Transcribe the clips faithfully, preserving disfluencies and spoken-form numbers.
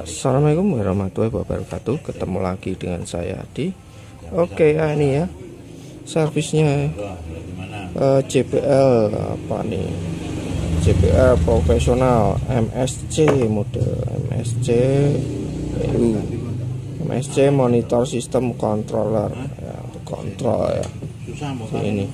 Assalamualaikum warahmatullahi wabarakatuh. Ketemu lagi dengan saya Adi. Oke ya, ini ya servisnya uh, J B L apa nih, J B L profesional M S C model M S C E U M S C monitor sistem controller ya, untuk kontrol ya. Ini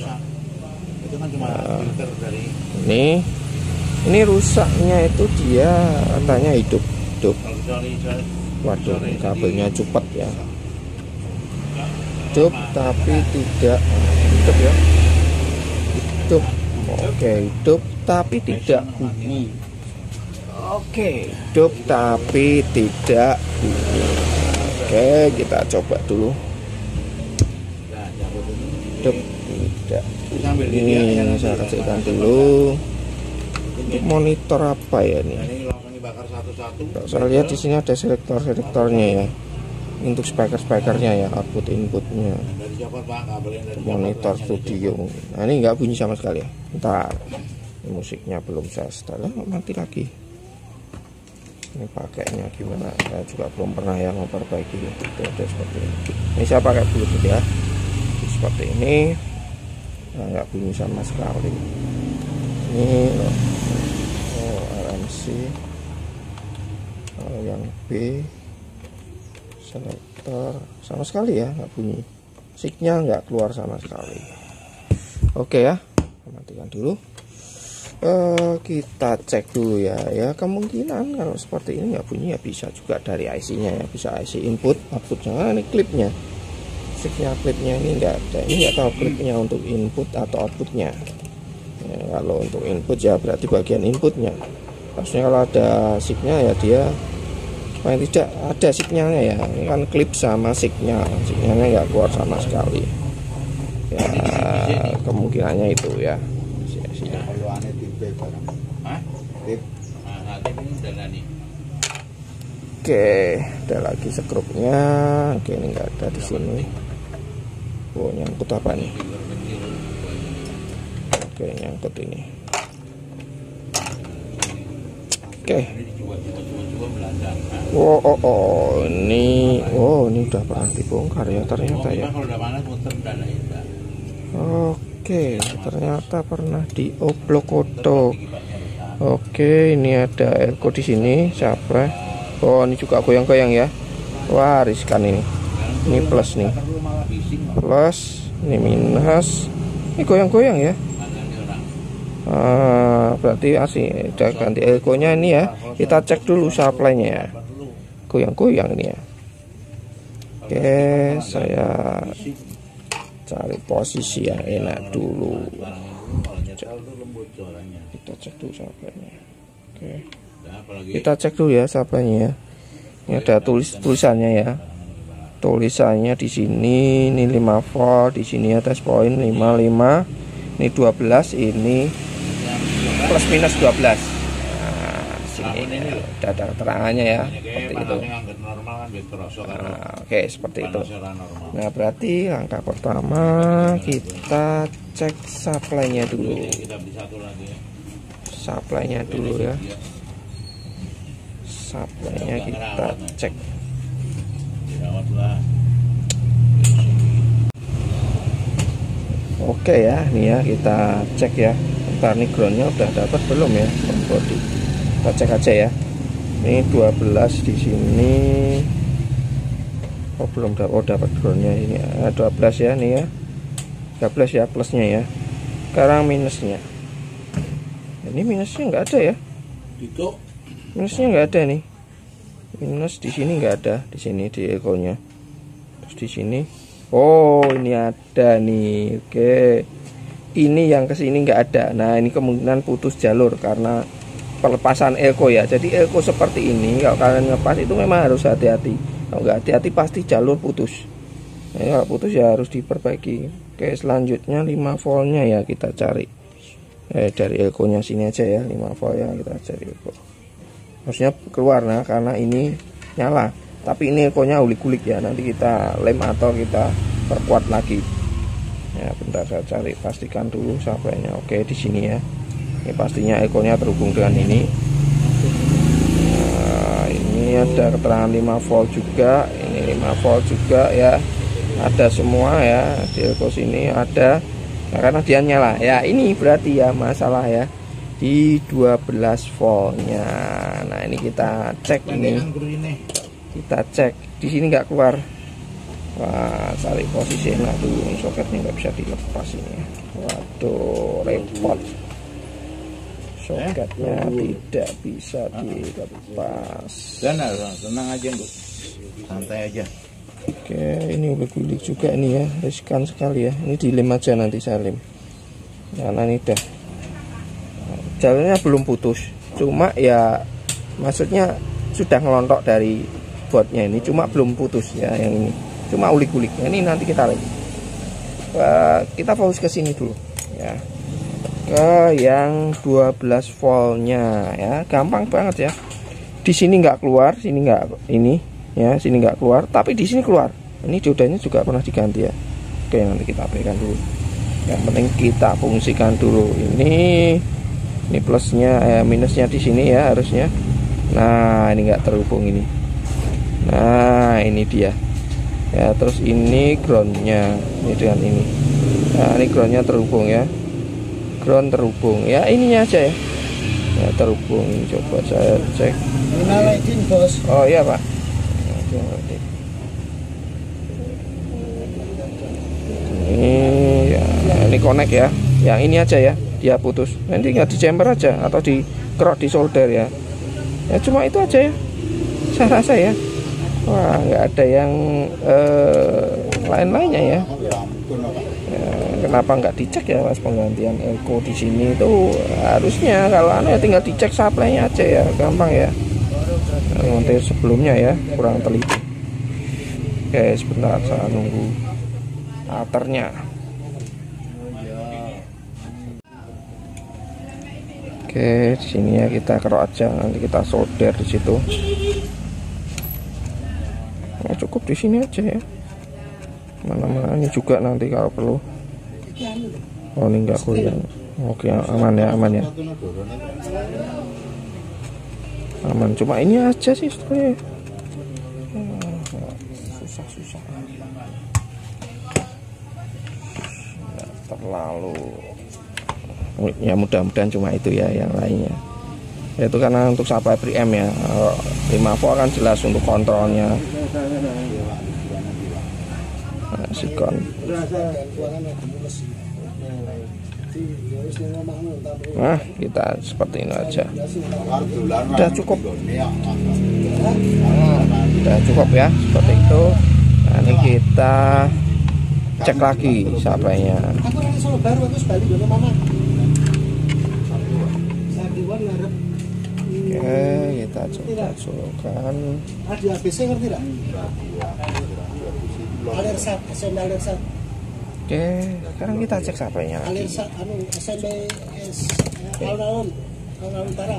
uh, ini ini rusaknya itu dia katanya hidup hidup waduh, kabelnya cupet ya, hidup tapi tidak hidup ya hidup oke hidup tapi tidak bunyi, oke hidup tapi tidak bunyi. Oke, kita coba dulu. Hidup tidak bunyi, saya kecilkan dulu. Untuk monitor apa ya nih? Kalau saya lihat di sini ada selektor-selektornya ya. Untuk speaker-speakernya ya, output inputnya. Monitor studio. Nah, ini nggak bunyi sama sekali ya. Ntar ini musiknya belum saya setel, mati lagi. Ini pakainya gimana? Saya juga belum pernah yang memperbaiki. Itu ada seperti ini. Ini saya pakai Bluetooth ya. Seperti ini. Nah, nggak bunyi sama sekali. Ini oh, R M C oh, yang B selektor sama sekali ya, nggak bunyi, signya nggak keluar sama sekali. Oke ya, matikan dulu. Uh, kita cek dulu ya ya kemungkinan kalau seperti ini nggak bunyi ya bisa juga dari I C nya ya, bisa I C input outputnya. Nah, ini klipnya, signya klipnya ini nggak ada, ini nggak tahu klipnya untuk input atau outputnya. Ya, kalau untuk input ya berarti bagian inputnya. Maksudnya kalau ada signal ya dia paling tidak ada signalnya ya. Ini kan klip sama signal, signalnya nggak keluar sama sekali. Ya kemungkinannya itu ya. Oke, ada lagi skrupnya. Oke, ini nggak ada di sini. Oh, nyangkut apa nih? Oke, nyangkut ini. Oke. Oh, oh, oh, ini, oh, ini udah pernah dibongkar ya ternyata ya. Oke, ternyata pernah dioblok-oblok. Oke, ini ada elko di sini, siapa? Oh, ini juga goyang-goyang ya. Wah, riskan ini. Ini plus nih. Plus, ini minus. Ini goyang-goyang ya. Ah, berarti asli udah ganti elko-nya ini ya. Kita cek dulu supply-nya ya. Goyang-goyang ini ya. Oke, saya cari posisi yang enak dulu. Kita cek dulu supply-nya. Oke. Kita cek dulu ya supply-nya ya. Ini ada tulis tulisannya ya. Tulisannya di sini ini lima volt, di sini atas poin lima puluh lima. Ini dua belas, ini plus minus dua belas. Nah, sini ya, udah ada keterangannya ya, seperti itu. Nah, oke, seperti itu. Nah, berarti langkah pertama kita cek supply-nya dulu. Supply-nya dulu ya. Supply-nya kita cek. Oke ya, ini ya kita cek ya. Ntar nih groundnya udah dapat belum ya, body. Kita cek aja ya. Ini dua belas di sini. Oh belum dapat, oh dapat groundnya ini ya. dua belas ya nih ya. tiga belas ya plusnya ya. Sekarang minusnya. Ini minusnya nggak ada ya. Minusnya nggak ada nih. Minus di sini nggak ada, di sini di ekornya. Terus di sini. Oh ini ada nih. Oke, ini yang kesini nggak ada. Nah ini kemungkinan putus jalur karena pelepasan elko ya. Jadi elko seperti ini kalau kalian ngepas itu memang harus hati-hati. Kalau nggak hati-hati pasti jalur putus. Nah, kalau putus ya harus diperbaiki. Oke, selanjutnya lima voltnya ya kita cari. Eh, dari elko nya sini aja ya, lima volt ya kita cari elko. Maksudnya keluar nah karena ini nyala. Tapi ini ekornya ulik-ulik ya, nanti kita lem atau kita perkuat lagi. Ya, bentar saya cari, pastikan dulu supply-nya. Oke, di sini ya. Ini pastinya ekornya terhubung dengan ini. Nah, ini Ini ada keterangan lima volt juga, ini lima volt juga ya, ada semua ya di elko sini ada. Nah, karena dia nyala ya, ini berarti ya masalah ya di dua belas voltnya. Nah ini kita cek, ini kita cek di sini nggak keluar. Wah, cari posisi enak dulu, soketnya nggak bisa dilepas ini. Waduh, repot, soketnya tidak bisa dilepas. Tenang, tenang aja Bu, santai aja. Oke, ini ulik-ulik juga ini ya, riskan sekali ya. Ini dilem aja, nanti saya lem. Nah, ini udah jalannya belum putus, cuma ya maksudnya sudah ngelontok dari botnya ini, cuma belum putus ya yang ini, cuma ulik-ulik. Nah, ini nanti kita lem. Uh, kita fokus ke sini dulu ya, ke yang dua belas voltnya ya, gampang banget ya. Di sini nggak keluar, sini nggak ini. Ya, sini nggak keluar, tapi di sini keluar. Ini diodanya juga pernah diganti ya. Oke, nanti kita abaikan dulu. Yang penting kita fungsikan dulu. Ini, ini plusnya, eh, minusnya di sini ya harusnya. Nah, ini nggak terhubung ini. Nah, ini dia. Ya, terus ini groundnya, ini dengan ini. Nah, ini groundnya terhubung ya. Ground terhubung. Ya, ininya aja ya. Ya, terhubung. Coba saya cek. Nyalain bos. Oh iya Pak. Ini ya, ini connect ya, yang ini aja ya, dia putus. Nanti nggak di jumper aja atau di kerok di solder ya. Ya cuma itu aja ya, saya rasa ya. Wah, nggak ada yang eh, lain-lainnya ya. Ya, kenapa nggak dicek ya pas penggantian elko di sini itu harusnya kalau aneh tinggal dicek supply-nya aja ya, gampang ya. Nanti sebelumnya ya kurang teliti. Oke, sebentar saya nunggu alternya. Oke, di sini ya kita kerok aja, nanti kita solder di situ. Nah, cukup di sini aja ya. Mana-mana ini juga nanti kalau perlu. Oh, ini enggak goyang. Oke, aman ya, aman ya. Aman, cuma ini aja sih sebenarnya. Susah-susah. Nggak terlalu. Ya mudah-mudahan cuma itu ya, yang lainnya. Itu karena untuk supply preamp ya. lima volt kan jelas untuk kontrolnya. Nah, sikon. Nah, kita seperti ini aja. Udah cukup. Nah, udah cukup ya, seperti itu. Nah, ini kita cek lagi supply-nya. Oke, kita coba colokan. Ada A B C ngerti enggak? Alersat, S M B Alersat. Oke, sekarang kita cek supply-nya. Alersat anu S M B alun-alun, alun-alun utara.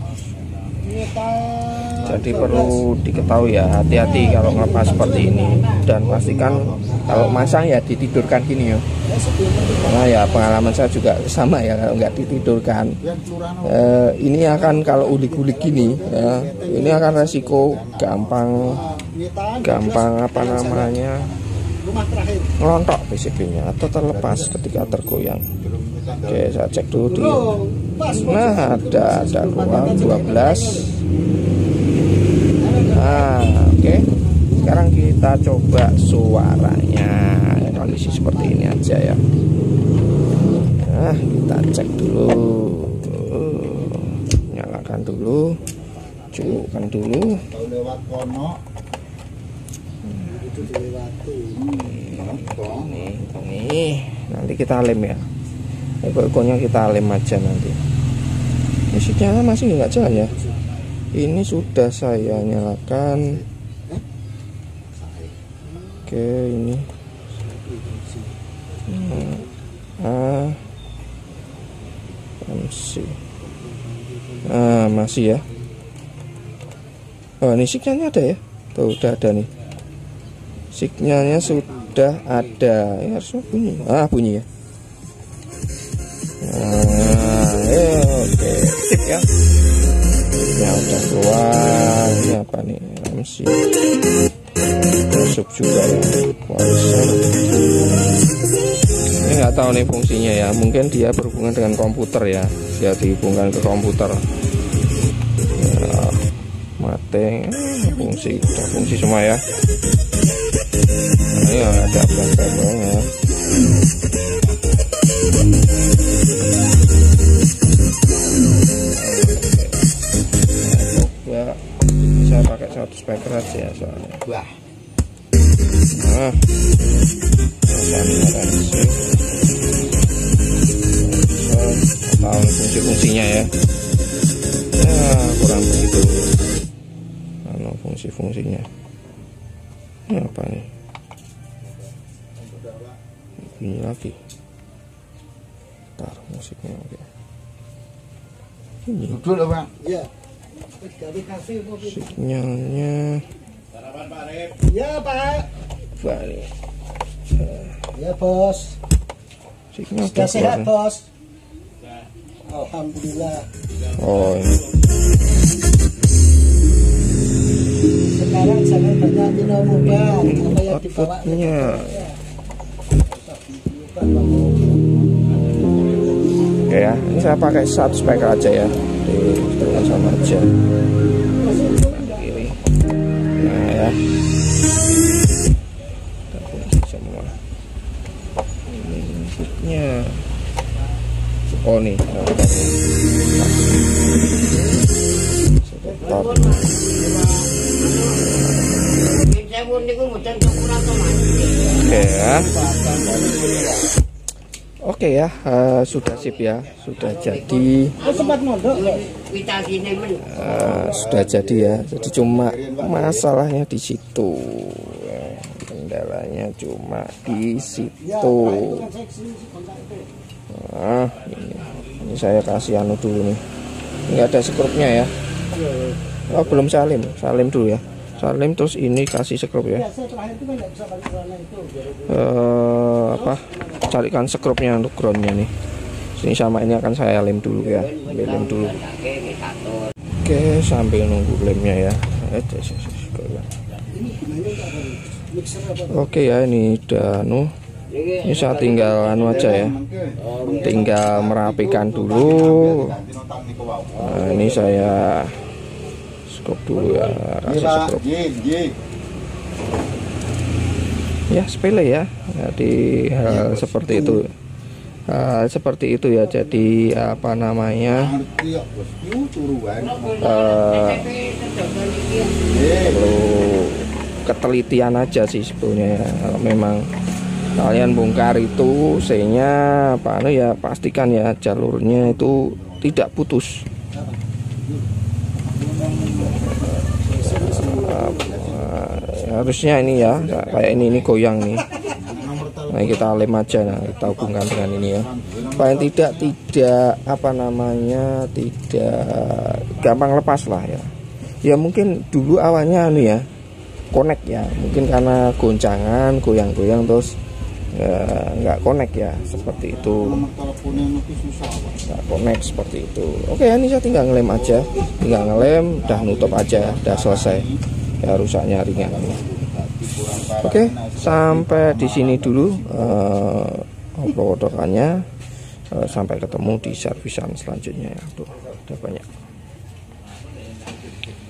Jadi perlu diketahui ya, hati-hati kalau ngelepas seperti ini, dan pastikan kalau masang ya ditidurkan gini ya. Karena ya pengalaman saya juga sama ya, kalau nggak ditidurkan eh, ini akan, kalau ulik-ulik gini ya, ini akan resiko gampang gampang apa namanya ngelontok P C B-nya atau terlepas ketika tergoyang. Oke, saya cek dulu di. Nah, ada ada ruang dua belas. Nah, oke. Sekarang kita coba suaranya. Kondisi seperti ini aja ya. Nah, kita cek dulu. Nyalakan dulu. Cukupkan dulu. Ini, ini. Nanti kita lem ya. Ekor-ekornya kita lem aja nanti. Ini sinyalnya masih nggak jalan ya. Ini sudah saya nyalakan. Oke, ini A M C. Ah, masih ya. Oh, ini sinyalnya ada ya. Tuh, udah ada nih. Sinyalnya sudah ada. Ya, harusnya bunyi. Ah, bunyi ya. Nah, ya, oke, sip ya. Ya udah keluar ya. apa nih? M C sub juga ya. Wiser. Ini nggak tahu nih fungsinya ya, mungkin dia berhubungan dengan komputer ya, dia dihubungkan ke komputer ya. Mate fungsi, udah fungsi semua ya. Nah, ini ada belakangnya. Coba saya pakai satu speaker aja ya soalnya. Wah. Nah, tahu fungsi-fungsinya ya. Ya kurang begitu. Ano fungsi-fungsinya. Ini apa nih? Ini lagi. Tar musiknya oke. Ini. Duduk loh, Pak. Iya. Sinyalnya. Ya Pak. Balik. Ya Bos. Sinyal Sudah sehat keluar. Bos. Alhamdulillah. Oh ini. Sekarang jangan banyak minum obat. Apa yang dibawa? Outputnya. Oke ya, ini saya pakai satu speaker aja ya, di dengan sama aja. Kiri. Nah ya. Kita kunci semua. Ini inputnya. Oh nih. Stop. Oke ya. Oke ya, uh, sudah sip ya, sudah jadi. Uh, sudah jadi ya. Jadi cuma masalahnya di situ. Kendalanya cuma di situ. Nah, ini, ini saya kasih anu dulu nih. Ini ada skrupnya ya. Oh belum salim, salim dulu ya. Salim terus ini kasih skrup ya. Uh, apa? Carikan skrupnya untuk groundnya nih. Sini sama ini akan saya lem dulu ya. Ambil lem dulu. Oke, sambil nunggu lemnya ya. Oke ya, ini udah anu. Ini saya tinggal anu aja ya. Tinggal merapikan dulu. Nah, ini saya skrup dulu ya, kasih skrup. Ya sepele ya, jadi hal seperti itu, hal seperti itu ya. Jadi apa namanya, uh, perlu ketelitian aja sih sebetulnya ya. Kalau memang kalian bongkar itu C-nya apa anu ya, pastikan ya jalurnya itu tidak putus. Harusnya ini ya, kayak ini ini goyang nih. Nah kita lem aja, nah kita hubungkan dengan ini ya. Paling tidak tidak apa namanya, tidak gampang lepas lah ya. Ya mungkin dulu awalnya anu ya, connect ya. Mungkin karena goncangan, goyang-goyang terus ya, nggak connect ya, seperti itu. Nggak connect seperti itu. Oke, ini saya tinggal ngelem aja, tinggal ngelem, udah nutup aja, udah selesai. Ya rusaknya ringan. Oke, sampai di sini dulu uh, obrolannya. Uh, sampai ketemu di servisan selanjutnya ya. Tuh, udah banyak.